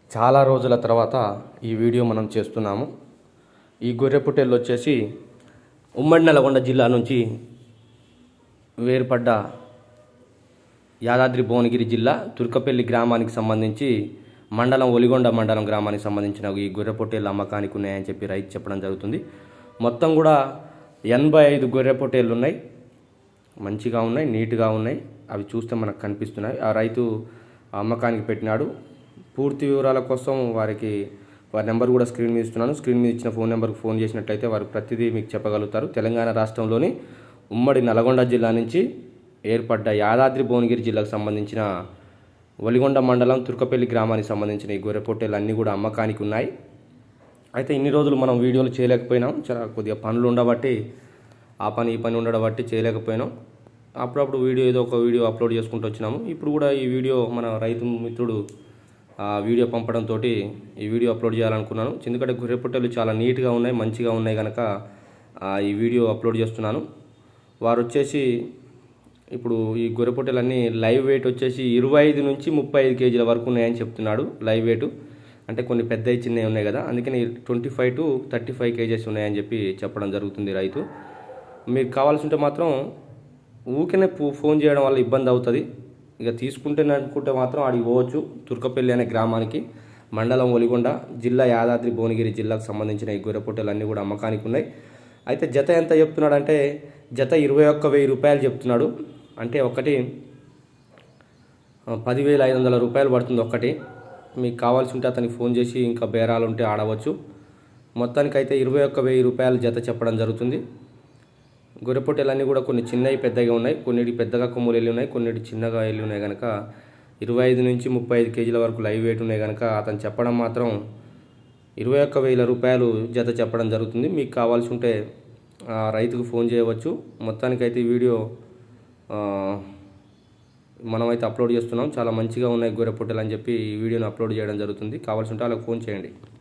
చాలా రోజుల తర్వాత ఈ వీడియో మనం చేస్తున్నాము. ఈ గొర్రె పొట్టేళ్ళు వచ్చేసి ఉమ్మడి నల్గొండ జిల్లా నుంచి వేరుపడ్డ యాదాద్రి భువనగిరి జిల్లా తుర్కపల్లి గ్రామానికి సంబంధించి మండలం ఒలిగొండ మండలం గ్రామానికి సంబంధించిన ఈ గొర్రె పొట్టేళ్ళు అమ్మకానికి ఉన్నాయని చెప్పి రైతు చెప్పడం జరుగుతుంది. మొత్తం కూడా 85 గొర్రె పొట్టేళ్ళు ఉన్నాయి. మంచిగా ఉన్నాయి, నీట్గా ఉన్నాయి. అవి చూస్తే మనకు కనిపిస్తున్నాయి. ఆ రైతు అమ్మకానికి పెట్టినాడు. పూర్తి వివరాల కోసం వారి నెంబర్ కూడా స్క్రీన్ మీద ఇస్తున్నాను. స్క్రీన్ మీద ఇచ్చిన ఫోన్ నెంబర్కి ఫోన్ చేసినట్లయితే వారు ప్రతిదీ మీకు చెప్పగలుగుతారు. తెలంగాణ రాష్ట్రంలోని ఉమ్మడి నల్గొండ జిల్లా నుంచి ఏర్పడ్డ యాదాద్రి భువనగిరి జిల్లాకు సంబంధించిన ఒలిగొండ మండలం తుర్కపల్లి గ్రామానికి సంబంధించిన ఈ గొర్రె పొట్టేళ్ళు అన్నీ కూడా అమ్మకానికి ఉన్నాయి. అయితే ఇన్ని రోజులు మనం వీడియోలు చేయలేకపోయినాం. చాలా కొద్దిగా పనులు ఉండబట్టి ఆ పని ఈ పని ఉండడం బట్టి చేయలేకపోయినాం. అప్పుడప్పుడు ఏదో ఒక వీడియో అప్లోడ్ చేసుకుంటూ వచ్చినాము. ఇప్పుడు కూడా ఈ వీడియో మన రైతు మిత్రుడు వీడియో పంపడంతో ఈ వీడియో అప్లోడ్ చేయాలనుకున్నాను. ఎందుకంటే గొర్రె పొట్టేళ్ళు చాలా నీట్గా ఉన్నాయి, మంచిగా ఉన్నాయి కనుక ఈ వీడియో అప్లోడ్ చేస్తున్నాను. వారు వచ్చేసి ఇప్పుడు ఈ గొర్రె పొట్టేలన్నీ లైవ్ వెయిట్ వచ్చేసి 25 నుంచి 35 కేజీల వరకు ఉన్నాయని చెప్తున్నాడు. లైవ్ వెయిట్ అంటే కొన్ని పెద్దవి చిన్నవి ఉన్నాయి కదా, అందుకని 25 to 35 కేజెస్ ఉన్నాయని చెప్పి చెప్పడం జరుగుతుంది రైతు. మీకు కావాల్సి ఉంటే మాత్రం ఊరికనే ఫోన్ చేయడం వల్ల ఇబ్బంది అవుతుంది. ఇక తీసుకుంటేనే అనుకుంటే మాత్రం అడిగి పోవచ్చు. తుర్కపల్లి అనే గ్రామానికి, మండలం ఒలిగొండ, జిల్లా యాదాద్రి భువనగిరి జిల్లాకు సంబంధించిన ఈ గొర్రె పొట్టేలు అన్నీ కూడా అమ్మకానికి ఉన్నాయి. అయితే జత ఎంత చెప్తున్నాడు అంటే జత 21,000 రూపాయలు చెప్తున్నాడు. అంటే ఒకటి 10,500 రూపాయలు పడుతుంది ఒకటి. మీకు కావాల్సి ఉంటే అతనికి ఫోన్ చేసి ఇంకా బేరాలు ఉంటే ఆడవచ్చు. మొత్తానికైతే 21,000 రూపాయలు జత చెప్పడం జరుగుతుంది. గొర్రె పొట్టేలన్నీ కూడా కొన్ని చిన్నవి పెద్దగా ఉన్నాయి, కొన్నిటి పెద్దగా కొమ్ములు వెళ్ళి ఉన్నాయి, కొన్నిటి చిన్నగా వెళ్ళి ఉన్నాయి కనుక 25 నుంచి 35 కేజీల వరకు లైవ్ వెయిట్ ఉన్నాయి కనుక అతను చెప్పడం మాత్రం 21,000 రూపాయలు జత చెప్పడం జరుగుతుంది. మీకు కావాల్సి ఉంటే రైతుకు ఫోన్ చేయవచ్చు. మొత్తానికైతే ఈ వీడియో మనమైతే అప్లోడ్ చేస్తున్నాం. చాలా మంచిగా ఉన్నాయి గొర్రె పొట్టేలు అని చెప్పి ఈ వీడియోని అప్లోడ్ చేయడం జరుగుతుంది. కావాల్సి ఉంటే వాళ్ళకి ఫోన్ చేయండి.